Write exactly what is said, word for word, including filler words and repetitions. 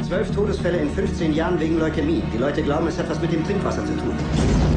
Zwölf Todesfälle in fünfzehn Jahren wegen Leukämie. Die Leute glauben, es hat was mit dem Trinkwasser zu tun.